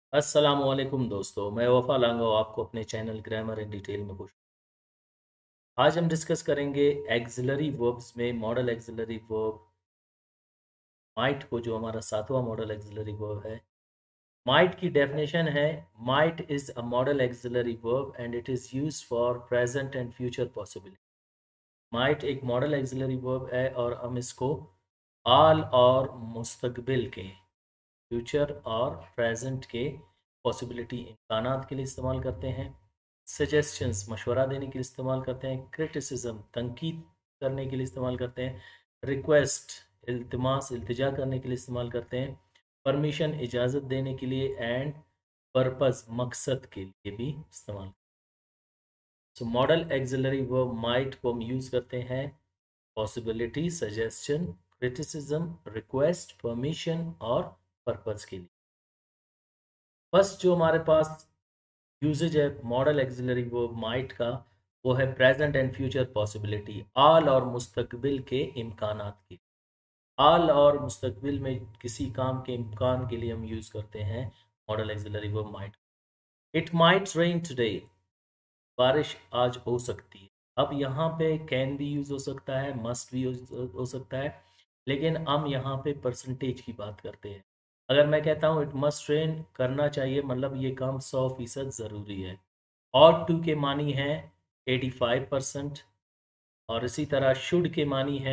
अस्सलामुअलैकुम दोस्तों, मैं वफ़ा लांगा आपको अपने चैनल ग्रामर इन डिटेल में खुश। आज हम डिस्कस करेंगे एक्सिलरी वर्ब्स में मॉडल एक्सिलरी वर्ब माइट को, जो हमारा सातवां मॉडल एक्सिलरी वर्ब है। माइट की डेफिनेशन है, might is a modal auxiliary verb and it is used for present and future possibility. Might एक मॉडल एक्सिलरी वर्ब है और हम इसको आल और मुस्तकबिल के, फ्यूचर और प्रेजेंट के पॉसिबिलिटी इम्कानात के लिए इस्तेमाल करते हैं। सजेशंस मशवरा देने के लिए इस्तेमाल करते हैं। क्रिटिसिज्म तनकीद करने के लिए इस्तेमाल करते हैं। रिक्वेस्ट इल्तिमास इल्तिजा करने के लिए इस्तेमाल करते हैं। परमिशन इजाज़त देने के लिए। एंड पर्पस मकसद के लिए भी इस्तेमाल। So modal auxiliary verb might को हम यूज़ करते हैं possibility, suggestion, criticism, request, permission और पर्पस के लिए। फर्स्ट जो हमारे पास यूजेज है मॉडल एक्सिलरी वर्ब माइट का, वो है प्रेजेंट एंड फ्यूचर पॉसिबिलिटी, आल और मुस्तकबिल के इम्कानात की। आल और मुस्तकबिल में किसी काम के इम्कान के लिए हम यूज़ करते हैं modal auxiliary verb might. It might rain today, बारिश आज हो सकती है। अब यहाँ पे कैन भी यूज़ हो सकता है, मस्ट भी हो सकता है, लेकिन हम यहाँ पे परसेंटेज की बात करते हैं। अगर मैं कहता हूँ इट मस्ट रेन, करना चाहिए, मतलब ये काम 100% ज़रूरी है। और टू के मानी है 85%, और इसी तरह शुड के मानी है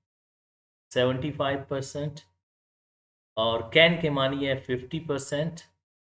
75%, और कैन के मानी है 50%,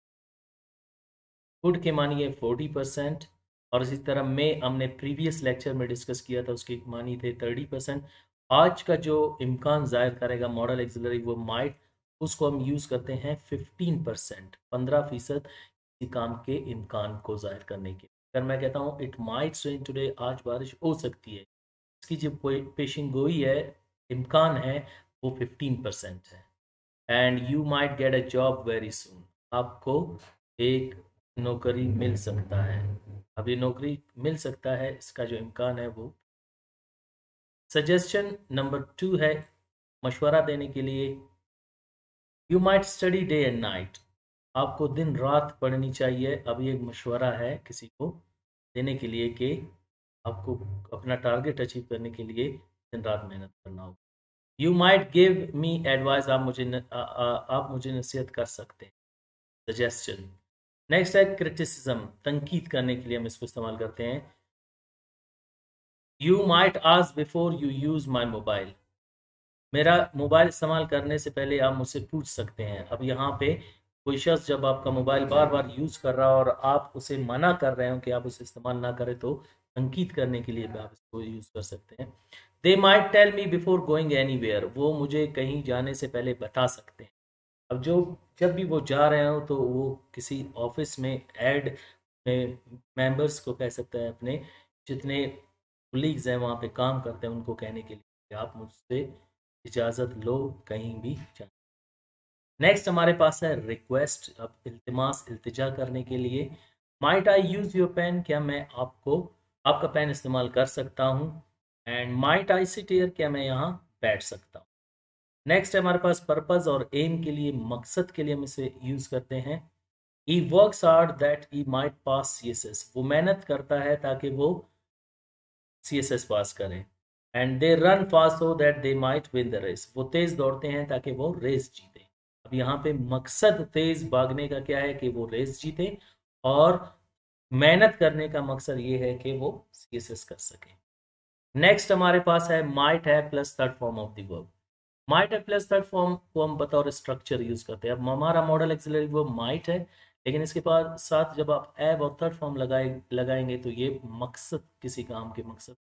कुड के मानी है 40%, और इसी तरह में हमने प्रीवियस लेक्चर में डिस्कस किया था, उसके मानी थे 30%। आज का जो इम्कान ज़ाहिर करेगा मॉडल एक्सिलरी वो माइट, उसको हम यूज़ करते हैं 15%, 15% किसी काम के इम्कान को ज़ाहिर करने के। अगर मैं कहता हूँ इट माइट रेन टुडे, आज बारिश हो सकती है, इसकी जो पेशिंग गोई है, इम्कान है, वो 15% है। And you might get a job very soon, आपको एक नौकरी मिल सकता है, अभी नौकरी मिल सकता है, इसका जो इम्कान है वो। सजेशन नंबर 2 है मशवरा देने के लिए। You might study day and night, आपको दिन रात पढ़नी चाहिए। अब ये एक मशवरा है किसी को देने के लिए कि आपको अपना टारगेट अचीव करने के लिए दिन रात मेहनत करना होगा। You might give me advice, आप मुझे नसीहत कर सकते हैं, सजेशन। नेक्स्ट है क्रिटिसिज्म, तनकीद करने के लिए हम इसको इस्तेमाल करते हैं। You might ask before you use my mobile, मेरा मोबाइल इस्तेमाल करने से पहले आप मुझसे पूछ सकते हैं। अब यहाँ पे कोई शख्स जब आपका मोबाइल बार बार यूज़ कर रहा हो और आप उसे मना कर रहे हो कि आप उसे इस्तेमाल ना करें, तो तनकीद करने के लिए भी आप इसको यूज़ कर सकते हैं। They might tell me before going anywhere, वो मुझे कहीं जाने से पहले बता सकते हैं। अब जब भी वो जा रहे हो तो वो किसी ऑफिस में एड में मेंबर्स को कह सकता है, अपने जितने कुलीग्स हैं वहाँ पे काम करते हैं उनको कहने के लिए कि आप मुझसे इजाज़त लो कहीं भी जाने। नेक्स्ट हमारे पास है रिक्वेस्ट, अब इल्तिमास इल्तिजा करने के लिए। Might I use your pen, क्या मैं आपका पेन इस्तेमाल कर सकता हूँ। And might I sit here, क्या मैं यहाँ बैठ सकता हूँ। नेक्स्ट है हमारे पास पर्पस और एम के लिए, मकसद के लिए हम इसे यूज़ करते हैं। He works hard that he might pass CSS, वो मेहनत करता है ताकि वो CSS पास करें। And they run fast so that they might win the race, वो तेज दौड़ते हैं ताकि वो रेस जीते। अब यहाँ पे मकसद तेज भागने का क्या है कि वो रेस जीते, और मेहनत करने का मकसद ये है कि वो CSS कर सके। नेक्स्ट हमारे पास है माइट है plus third form of the verb. Might है प्लस थर्ड फॉर्म को हम बतौर स्ट्रक्चर यूज करते हैं। अब हमारा मॉडल एक्सिलरी वर्ब माइट है, लेकिन इसके पास साथ जब आप एब और थर्ड फॉर्म लगाएंगे तो ये मकसद, किसी काम के मकसद।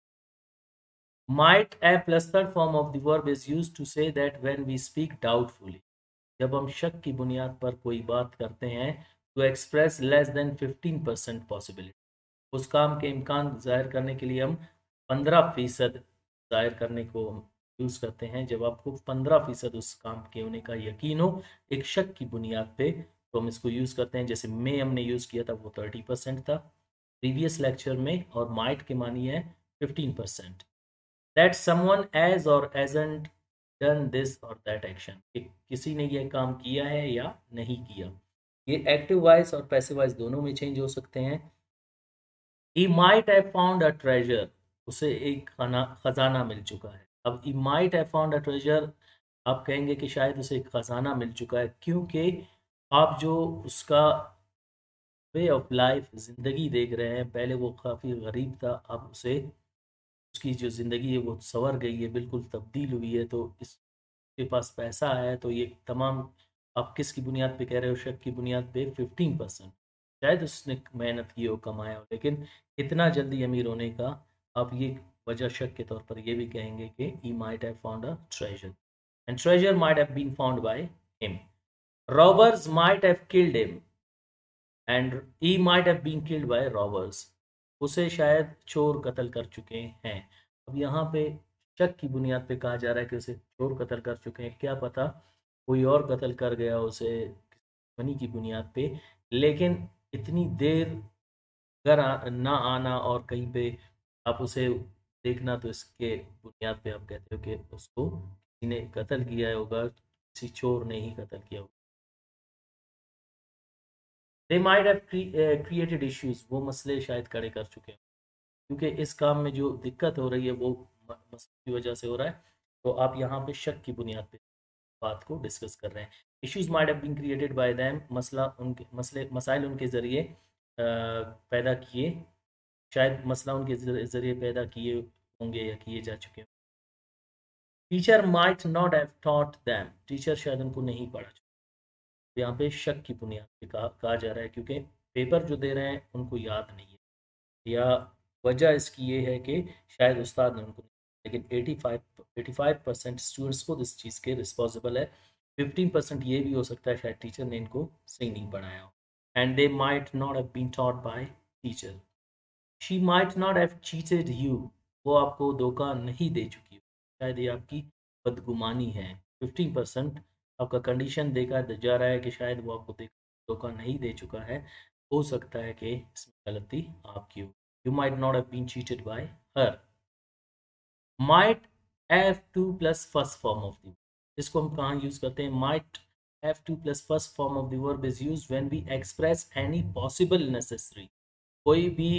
Might a plus third form of the verb is used to say that when we speak doubtfully, जब हम शक की बुनियाद पर कोई बात करते हैं, to express less than 15% possibility, उस काम के इम्कान जाहिर करने के लिए हम 15% जाहिर करने को यूज़ करते हैं। जब आपको 15% उस काम के होने का यकीन हो एक शक की बुनियाद पे, तो हम इसको यूज़ करते हैं। जैसे में हमने यूज़ किया था वो 30% था प्रीवियस लेक्चर में, और माइट के मानी है 15%। that someone has or hasn't done this or that action, कि किसी ने यह काम किया है या नहीं किया। ये एक्टिव वॉइस और पैसिव वॉइस दोनों में चेंज हो सकते हैं। He might have found a treasure, उसे एक खजाना मिल चुका है। अब he might have found a treasure, आप कहेंगे कि शायद उसे एक खजाना मिल चुका है, क्योंकि आप जो उसका वे ऑफ लाइफ जिंदगी देख रहे हैं, पहले वो काफ़ी गरीब था, अब उसे उसकी जो ज़िंदगी है वो संवर गई है, बिल्कुल तब्दील हुई है। तो इसके पास पैसा है, तो ये तमाम, आप किसकी बुनियाद पे कह रहे हो? शक की बुनियाद पे 15%। शायद उसने मेहनत की हो, कमाया हो, लेकिन इतना जल्दी अमीर होने का आप ये वजह शक के तौर पर ये भी कहेंगे कि he might have found a treasure and treasure might have been found by him. Robbers might have killed him and he might have been killed by robbers, उसे शायद चोर कत्ल कर चुके हैं। अब यहाँ पे शक की बुनियाद पे कहा जा रहा है कि उसे चोर कत्ल कर चुके हैं, क्या पता कोई और कत्ल कर गया उसे मनी की बुनियाद पे। लेकिन इतनी देर घर ना आना और कहीं पे आप उसे देखना, तो इसके बुनियाद पे आप कहते हो कि उसको किसी ने कत्ल किया होगा, किसी चोर ने ही कत्ल किया होगा। They might have created issues, वो मसले शायद खड़े कर चुके हैं, क्योंकि इस काम में जो दिक्कत हो रही है वो मसले की वजह से हो रहा है। तो आप यहाँ पे शक की बुनियाद पे बात को डिस्कस कर रहे हैं। Issues might have been created by them, मसला उनके मसाइल उनके ज़रिए पैदा किए, शायद मसला उनके ज़रिए पैदा किए होंगे या किए जा चुके हों। Teacher might not have taught them, teacher शायद उनको नहीं पढ़ा। तो यहाँ पे शक की बुनियाद पे कहा जा रहा है, क्योंकि पेपर जो दे रहे हैं उनको याद नहीं है, या वजह इसकी ये है कि शायद उस्ताद ने उनको, लेकिन 85% स्टूडेंट्स को इस चीज़ के रिस्पॉन्सिबल है। 15% ये भी हो सकता है शायद टीचर ने इनको सही नहीं पढ़ाया हो। And they might not have been taught by teacher. She might not have cheated you, वो आपको धोखा नहीं दे चुकी हो, शायद ये आपकी बदगुमानी है। 15% आपका कंडीशन देखा जा रहा है कि शायद वो आपको धोखा नहीं दे चुका है, हो सकता है कि इसमें गलती आपकी हो। You might not have been cheated by her. Might have to plus first form of the, इसको हम कहाँ यूज करते हैं? Might have to plus first form of the verb is used when we express any possible necessary, कोई भी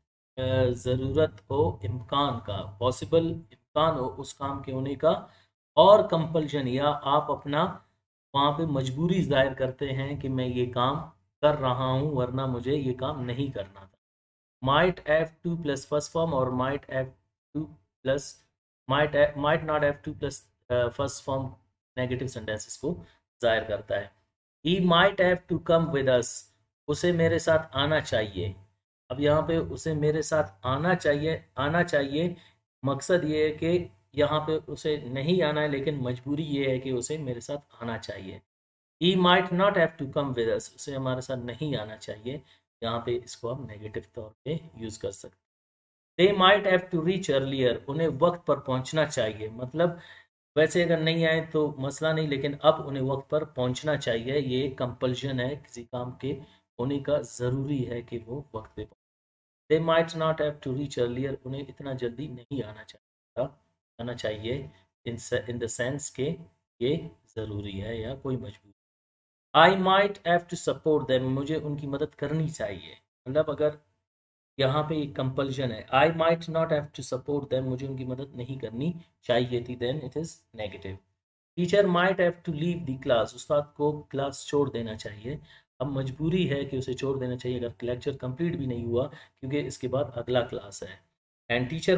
ज़रूरत हो, इम्कान का, पॉसिबल इम्कान हो उस काम के होने का, और कंपल्शन, या आप अपना वहाँ पे मजबूरी जाहिर करते हैं कि मैं ये काम कर रहा हूँ वरना मुझे ये काम नहीं करना था। Might have to plus first form और might have to plus might not have to plus first form negative sentences को जाहिर करता है। He might have to come with us, उसे मेरे साथ आना चाहिए। अब यहाँ पे उसे मेरे साथ आना चाहिए, मकसद ये है कि यहाँ पे उसे नहीं आना है, लेकिन मजबूरी ये है कि उसे मेरे साथ आना चाहिए। He might not have to come with us, उसे हमारे साथ नहीं आना चाहिए। यहाँ पे इसको हम नेगेटिव तौर पे यूज कर सकते हैं। They might have to reach earlier, उन्हें वक्त पर पहुंचना चाहिए, मतलब वैसे अगर नहीं आए तो मसला नहीं, लेकिन अब उन्हें वक्त पर पहुंचना चाहिए, ये कंपल्शन है किसी काम के होने का, ज़रूरी है कि वो वक्त पे पहुंचे। They might not have to reach earlier, उन्हें इतना जल्दी नहीं आना चाहिए, इन द सेंस के ये ज़रूरी है या कोई मजबूरी। I might have to support them, मुझे उनकी मदद करनी चाहिए, मतलब अगर यहाँ पे एक कंपल्शन है, I might not have to support them, मुझे उनकी मदद नहीं करनी चाहिए थी, then it is negative. Teacher might have to leave the class, उस्ताद को क्लास छोड़ देना चाहिए। अब मजबूरी है कि उसे छोड़ देना चाहिए अगर लेक्चर कंप्लीट भी नहीं हुआ, क्योंकि इसके बाद अगला क्लास है। And teacher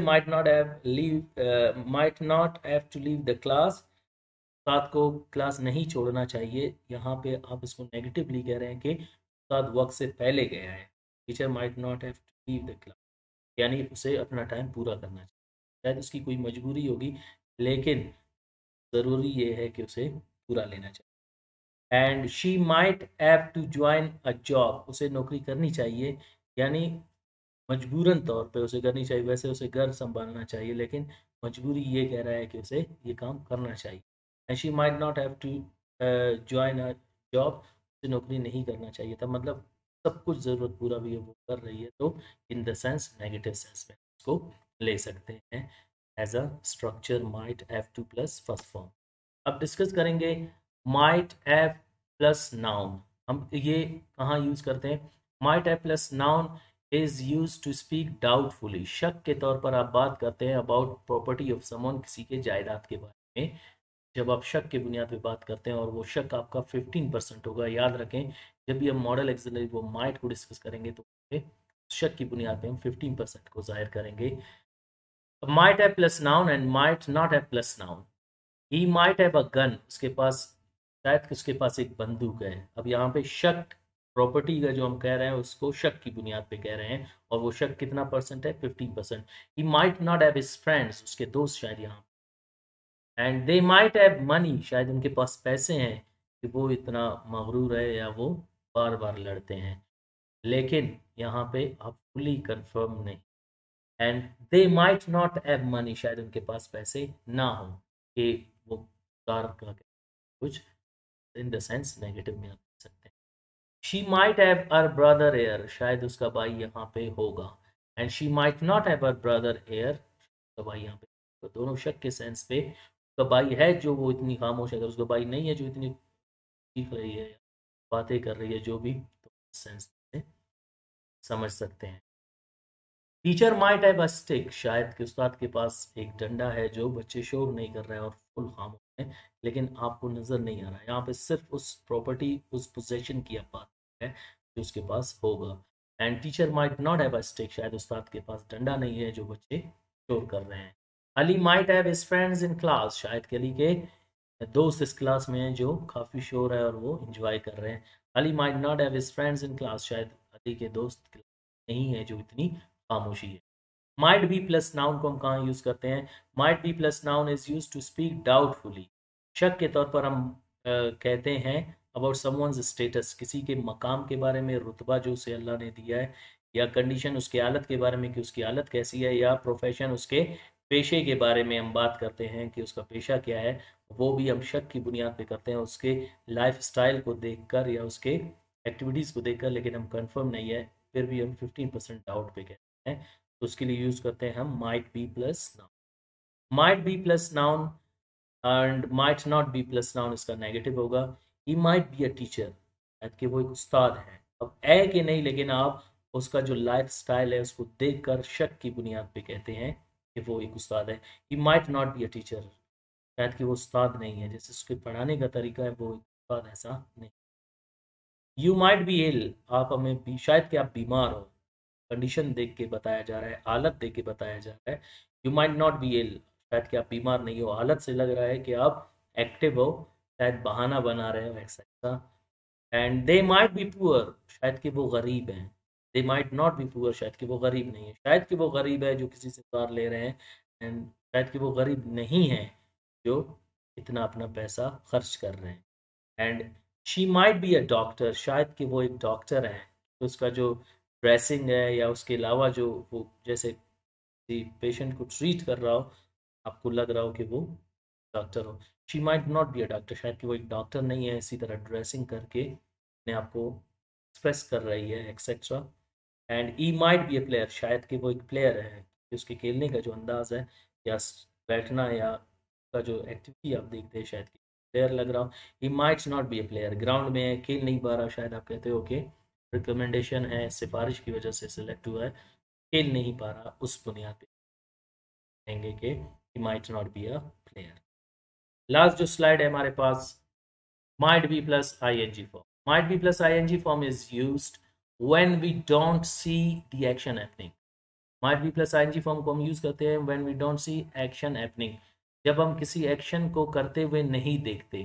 might not have to leave the class, उस्ताद को क्लास नहीं छोड़ना चाहिए। यहाँ पे आप इसको नेगेटिवली कह रहे हैं कि उस्ताद वक्त से पहले गया है। Teacher might not have to leave the class, यानी उसे अपना टाइम पूरा करना चाहिए, शायद उसकी कोई मजबूरी होगी, लेकिन ज़रूरी ये है कि उसे पूरा लेना चाहिए। And she might have to join a job, उसे नौकरी करनी चाहिए, यानी मजबूरन तौर पे उसे करनी चाहिए, वैसे उसे घर संभालना चाहिए, लेकिन मजबूरी ये कह रहा है कि उसे ये काम करना चाहिए। And she might not have to join a job, उसे नौकरी नहीं करना चाहिए था, मतलब सब कुछ ज़रूरत पूरा भी है वो कर रही है, तो in the sense negative sense में उसको ले सकते हैं as a structure might have to plus first form. अब डिस्कस करेंगे माइट हैव प्लस नाउन। हम ये कहाँ यूज करते हैं? Might have plus noun is use to speak doubtfully, शक के तौर पर आप बात करते हैं अबाउट प्रॉपर्टी ऑफ समवन, किसी के जायदाद के बारे में। जब आप शक की बुनियाद पे बात करते हैं और वो शक आपका 15% होगा, याद रखें जब भी हम मॉडल एक्सिलरी वो माइट को डिस्कस करेंगे तो शक की बुनियाद पे हम 15% को जाहिर करेंगे। Might have plus noun and might not have plus noun. He might have a gun, उसके पास शायद उसके पास एक बंदूक है। अब यहाँ पे शक प्रॉपर्टी का जो हम कह रहे हैं उसको शक की बुनियाद पे कह रहे हैं, और वो शक कितना परसेंट है? 15%। He might not have his friends, उसके दोस्त शायद यहाँ। And they might have money, शायद उनके पास पैसे हैं कि वो इतना मगरूर है या वो बार बार लड़ते हैं। लेकिन यहाँ पे आप फुली कंफर्म नहीं। And they might not have money, शायद उनके पास पैसे ना हो कि वो कार का कुछ इन द सेंस नेगेटिव में आप कह सकते हैं। She might have her brother here, शायद उसका भाई यहाँ पे होगा। And she might not have her brother here, उसका भाई यहाँ पे। तो दोनों शक के सेंस पे उसका भाई है जो वो इतनी खामोश है, उसका भाई नहीं है जो इतनी सीख रही है, बातें कर रही है, जो भी, तो सेंस से समझ सकते हैं। Teacher might have a stick, शायद कि उस्ताद के पास एक डंडा है जो बच्चे शोर नहीं कर रहे हैं और फुल खामोश है, लेकिन आपको नजर नहीं आ रहा है। यहाँ पे सिर्फ उस प्रॉपर्टी, उस पोजेशन की आप बात है जो उसके पास होगा। And teacher might not have a stick, शायद उस्ताद के पास डंडा नहीं है जो बच्चे शोर कर रहे हैं। Ali might have his friends in class, शायद कि अली के दोस्त इस क्लास में हैं जो काफ़ी शोर है और वो इंजॉय कर रहे हैं। Ali might not have his friends in class, शायद अली के दोस्त नहीं है जो इतनी खामोशी है। माइट बी प्लस नाउन को हम कहाँ यूज करते हैं? Might be plus noun is use to speak doubtfully, शक के तौर पर हम कहते हैं अबाउट समवन्स स्टेटस, किसी के मकाम के बारे में, रुतबा जो उसे अल्लाह ने दिया है, या कंडीशन उसकी हालत के बारे में कि उसकी हालत कैसी है, या प्रोफेशन उसके पेशे के बारे में हम बात करते हैं कि उसका पेशा क्या है। वो भी हम शक की बुनियाद पे करते हैं उसके लाइफ स्टाइल को देखकर या उसके एक्टिविटीज़ को देखकर, लेकिन हम कंफर्म नहीं है, फिर भी हम 15% डाउट पे कहते हैं, तो उसके लिए यूज़ करते हैं हम might be plus noun. Might be plus noun and might not be plus noun इसका नेगेटिव होगा। He might be a teacher, कि वो एक उस्ताद है। अब है कि नहीं, लेकिन आप उसका जो लाइफ स्टाइल है उसको देखकर शक की बुनियाद पे कहते हैं कि वो एक उस्ताद है। He might not be a teacher, शायद कि वो उस्ताद नहीं है, जैसे उसके पढ़ाने का तरीका है वो उस्ताद ऐसा नहीं। यू माइट बी इल, आप हमें भी, शायद कि आप बीमार हो, कंडीशन देख के बताया जा रहा है, हालत देख के बताया जा रहा है। You might not be ill, शायद कि आप बीमार नहीं हो, हालत से लग रहा है कि आप एक्टिव हो, शायद बहाना बना रहे हो ऐसा। And they might be poor, शायद कि वो गरीब हैं। They might not be poor, शायद कि वो गरीब नहीं है, शायद कि वो गरीब है जो किसी से उधार ले रहे हैं, एंड शायद कि वो गरीब नहीं है जो इतना अपना पैसा खर्च कर रहे हैं। And she might be a doctor, शायद कि वो एक डॉक्टर है, तो उसका जो ड्रेसिंग है या उसके अलावा जो वो जैसे किसी पेशेंट को ट्रीट कर रहा हो, आपको लग रहा हो कि वो डॉक्टर हो। She might not be a doctor, शायद कि वो एक डॉक्टर नहीं है, इसी तरह ड्रेसिंग करके अपने आप को एक्सप्रेस कर रही है etcetera. And he might be a player, शायद कि वो एक प्लेयर है, कि उसके खेलने का जो अंदाज है या बैठना या का जो एक्टिविटी आप देखते हैं, शायद कि प्लेयर लग रहा हो। He might not be a player, ground में खेल नहीं पा रहा, शायद आप कहते हो कि रिकमेंडेशन है, सिफारिश की वजह से सिलेक्ट हुआ है, खेल नहीं पा रहा, उस बुनियाद पे कहेंगे कि he might not be a player. Last जो स्लाइड है हमारे पास, might be plus ing form. Might be plus ing form is used when we don't see the action happening. Might be plus ing form को हम use करते हैं when we don't see action happening, जब हम किसी action को करते हुए नहीं देखते।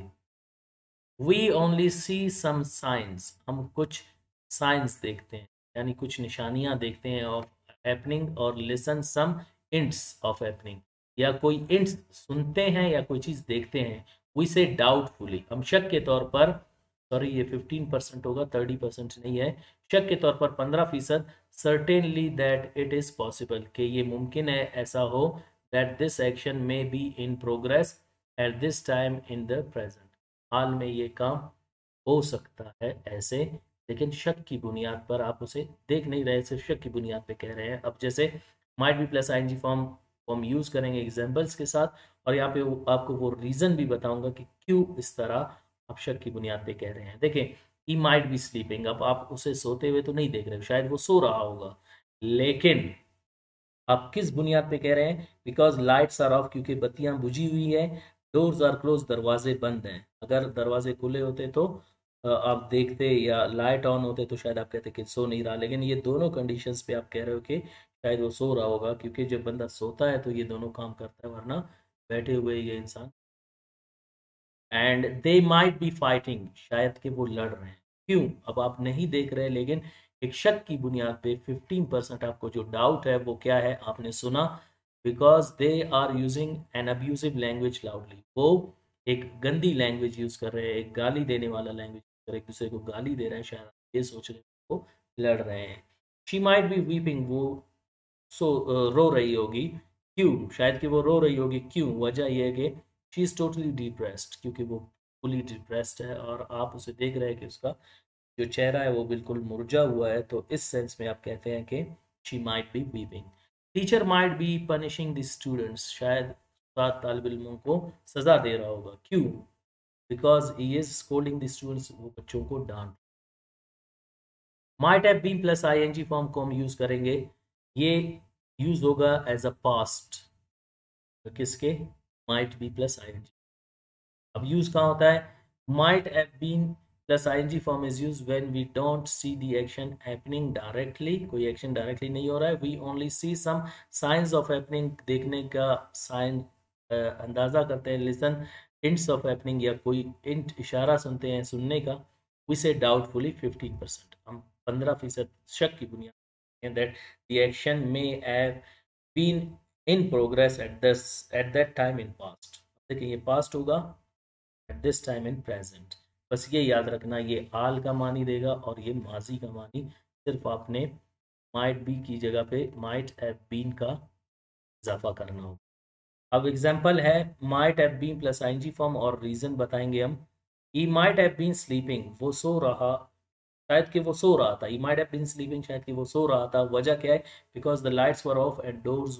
We only see some signs, हम कुछ साइंस देखते हैं, यानी कुछ निशानियां देखते हैं ऑफ हैपनिंग, और listen some hints of happening, या कोई इंट्स सुनते हैं या कोई चीज़ देखते हैं। वी से डाउटफुली, हम शक के तौर पर, सॉरी ये 15% होगा, 30% नहीं है, शक के तौर पर 15%, certainly that it is possible, कि ये मुमकिन है ऐसा हो, that this action may be in progress at this time in the present, हाल में ये काम हो सकता है ऐसे, लेकिन शक की बुनियाद पर आप उसे देख नहीं रहे, सिर्फ शक की बुनियाद पे कह रहे हैं। अब जैसे might be plus ING form को हम यूज़ करेंगे एग्जाम्पल्स के साथ, और यहाँ पे आपको वो रीज़न भी बताऊंगा कि क्यों इस तरह आप शक की बुनियाद पे कह रहे हैं। देखें, ही माइट बी स्लीपिंग। अब आप उसे सोते हुए तो नहीं देख रहे, शायद वो सो रहा होगा, लेकिन आप किस बुनियाद पे कह रहे हैं? बिकॉज लाइट्स आर ऑफ, क्योंकि बत्तियां बुझी हुई है। डोर्स आर क्लोज, दरवाजे बंद हैं। अगर दरवाजे खुले होते तो आप देखते, या लाइट ऑन होते तो शायद आप कहते कि सो नहीं रहा। लेकिन ये दोनों कंडीशंस पे आप कह रहे हो कि शायद वो सो रहा होगा, क्योंकि जब बंदा सोता है तो ये दोनों काम करता है, वरना बैठे हुए ये इंसान। And they might be fighting, शायद कि वो लड़ रहे हैं। क्यों? अब आप नहीं देख रहे, लेकिन एक शक की बुनियाद पे 15% आपको जो डाउट है वो क्या है, आपने सुना। Because they are using an abusive language loudly, वो एक गंदी लैंग्वेज यूज कर रहे हैं, एक गाली देने वाला लैंग्वेज, एक दूसरे को गाली दे रहे हैं, शायद आप ये सोच रहे हैं वो लड़ रहे हैं। शी माइट बी वीपिंग, वो रो रही होगी। क्यों? शायद कि वो रो रही होगी। क्यों? वजह यह है कि शी इज़ टोटली डिप्रेस्ड, क्योंकि वो फुली डिप्रेस्ड है और आप उसे देख रहे हैं कि उसका जो चेहरा है वो बिल्कुल मुरझा हुआ है। तो इस सेंस में आप कहते हैं कि she might be weeping. Teacher might be punishing the students, शायद सात तालिब इल्मों को सजा दे रहा होगा। क्यों? Because he is scolding the students, वो बच्चों को डांट। Might have been plus ING form को हम यूज करेंगे, ये यूज होगा एज अ पास्ट। किसके? Might be plus ING. अब यूज कहाँ होता है? Might have been plus ING form is use when we don't see the action happening directly, कोई एक्शन डायरेक्टली नहीं हो रहा है, we only see some signs of happening, देखने का साइन अंदाजा करते हैं, लिसन हिंट्स ऑफ हैपनिंग, या कोई हिंट इशारा सुनते हैं सुनने का, वी से डाउटफुली 15%, हम 15% शक की बुनियाद that the action may have been in progress at that time in past. देखिए ये पास्ट होगा, at this time in present. बस ये याद रखना, ये हाल का मानी देगा और ये माजी का मानी। सिर्फ आपने माइट बी की जगह पे माइट हैव बीन का इजाफा करना होगा। अब एग्जाम्पल है might have been plus ING form, और रीजन बताएंगे हम। He might have been sleeping, वो सो रहा, शायद कि वो सो रहा था। He might have been sleeping, शायद कि वो सो रहा था। वजह क्या है? Because the lights were off and doors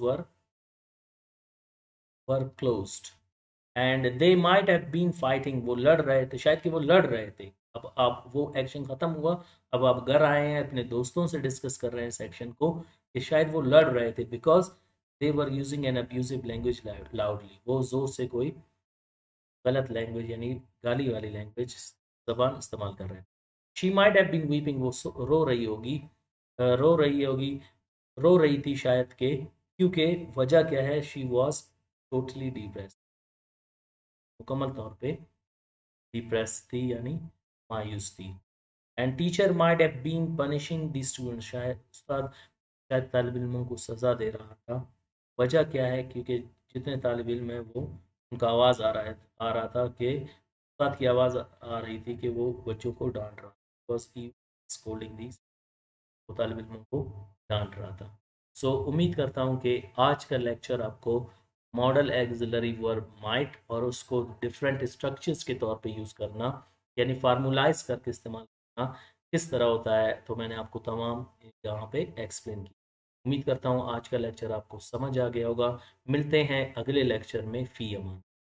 were closed. And they might have been fighting, वो लड़ रहे थे, शायद कि वो लड़ रहे थे। अब आप, वो एक्शन खत्म हुआ, अब आप घर आए हैं, अपने दोस्तों से डिस्कस कर रहे हैं इस एक्शन को, कि शायद वो लड़ रहे थे, because they were using an abusive language loudly, वो जोर से कोई गलत लैंग्वेज यानी गाली वाली लैंग्वेज जबान इस्तेमाल कर रहे हैं। She might have been weeping, वो रो रही होगी, रो रही होगी, रो रही थी शायद के, क्योंकि वजह क्या है? शी वॉज टोटली डिप्रेस्ड, मुकम्मल तौर पे डिप्रेस थी, यानी मायूस थी। And teacher might have been punishing the student, शायद उस्ताद शायद तालिब इल्मों को सज़ा दे रहा था। वजह क्या है? क्योंकि जितने तालिब इल्म है वो, उनका आवाज़ आ रहा था कि उस्ताद की आवाज़ आ रही थी कि वो बच्चों को डांट रहा, बिकॉज ही स्कोल्डिंग दी, वो तालिब इल्मों को डांट रहा था। सो उम्मीद करता हूँ कि आज का लेक्चर आपको मॉडल एक्सिलरी वर्ब माइट और उसको डिफरेंट स्ट्रक्चर्स के तौर पे यूज़ करना, यानी फार्मूलाइज करके इस्तेमाल करना किस तरह होता है, तो मैंने आपको तमाम यहाँ पे एक्सप्लेन की। उम्मीद करता हूँ आज का लेक्चर आपको समझ आ गया होगा। मिलते हैं अगले लेक्चर में। फ़ी अमान।